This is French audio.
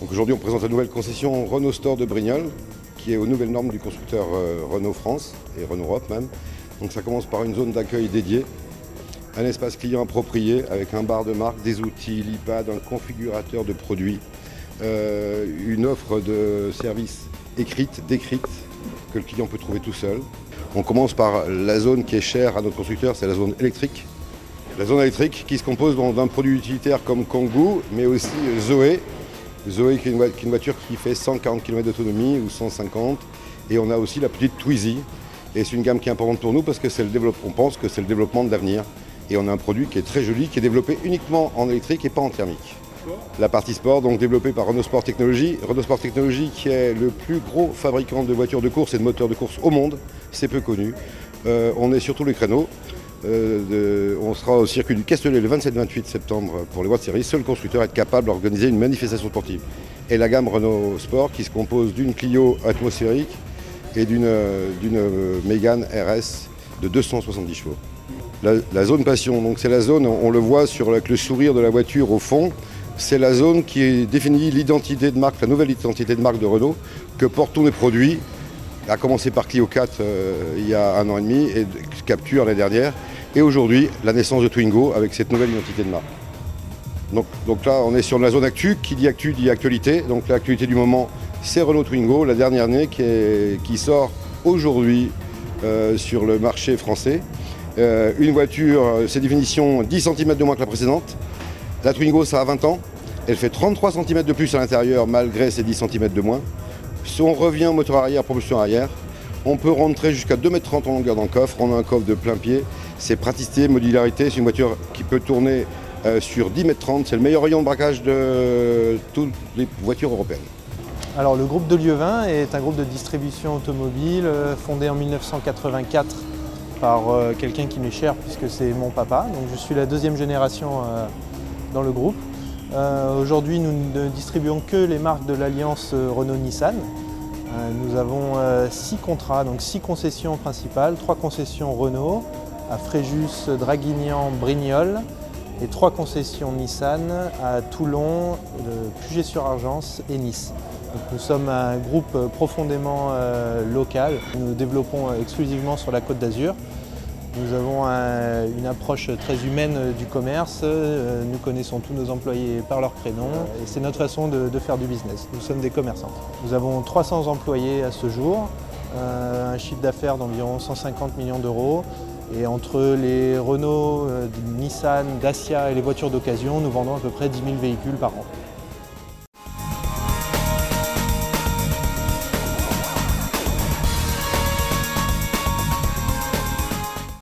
Aujourd'hui, on présente la nouvelle concession Renault Store de Brignoles, qui est aux nouvelles normes du constructeur Renault France et Renault Europe même. Donc ça commence par une zone d'accueil dédiée, un espace client approprié avec un bar de marque, des outils, l'iPad, un configurateur de produits, une offre de services écrite, décrite, que le client peut trouver tout seul. On commence par la zone qui est chère à notre constructeur, c'est la zone électrique. La zone électrique qui se compose d'un produit utilitaire comme Kangoo, mais aussi Zoé. Zoé qui est une voiture qui fait 140 km d'autonomie ou 150. Et on a aussi la petite Twizy. Et c'est une gamme qui est importante pour nous parce que on pense que c'est le développement de l'avenir. Et on a un produit qui est très joli, qui est développé uniquement en électrique et pas en thermique. La partie sport, donc développée par Renault Sport Technologies. Renault Sport Technologies qui est le plus gros fabricant de voitures de course et de moteurs de course au monde. C'est peu connu. On est sur tous les créneaux. On sera au circuit du Castellet le 27-28 septembre pour les voies de série. Seul constructeur être capable d'organiser une manifestation sportive. Et la gamme Renault Sport qui se compose d'une Clio atmosphérique et d'une Mégane RS de 270 chevaux. La zone passion, donc c'est la zone, on le voit avec le sourire de la voiture au fond, c'est la zone qui définit l'identité de marque, la nouvelle identité de marque de Renault que portent tous les produits, à commencer par Clio 4 il y a 1 an et demi et Captur l'année dernière. Et aujourd'hui, la naissance de Twingo avec cette nouvelle identité de marque. Donc là, on est sur la zone actu. Qui dit actu dit actualité. Donc l'actualité du moment, c'est Renault Twingo, la dernière née qui sort aujourd'hui sur le marché français. Une voiture, ses définitions 10 cm de moins que la précédente. La Twingo, ça a 20 ans. Elle fait 33 cm de plus à l'intérieur malgré ses 10 cm de moins. Si on revient au moteur arrière, propulsion arrière, on peut rentrer jusqu'à 2,30 m en longueur dans le coffre. On a un coffre de plein pied. C'est praticité, modularité. C'est une voiture qui peut tourner sur 10,30 m. C'est le meilleur rayon de braquage de toutes les voitures européennes. Alors le groupe de Lieuvin est un groupe de distribution automobile fondé en 1984 par quelqu'un qui m'est cher puisque c'est mon papa. Donc je suis la deuxième génération dans le groupe. Aujourd'hui, nous ne distribuons que les marques de l'alliance Renault-Nissan. Nous avons 6 contrats, donc 6 concessions principales, 3 concessions Renault à Fréjus, Draguignan, Brignoles et 3 concessions Nissan à Toulon, Puget-sur-Argence et Nice. Donc nous sommes un groupe profondément local. Nous développons exclusivement sur la Côte d'Azur. Nous avons une approche très humaine du commerce, nous connaissons tous nos employés par leur prénom et c'est notre façon de faire du business. Nous sommes des commerçants. Nous avons 300 employés à ce jour, un chiffre d'affaires d'environ 150 millions d'euros et entre les Renault, Nissan, Dacia et les voitures d'occasion, nous vendons à peu près 10 000 véhicules par an.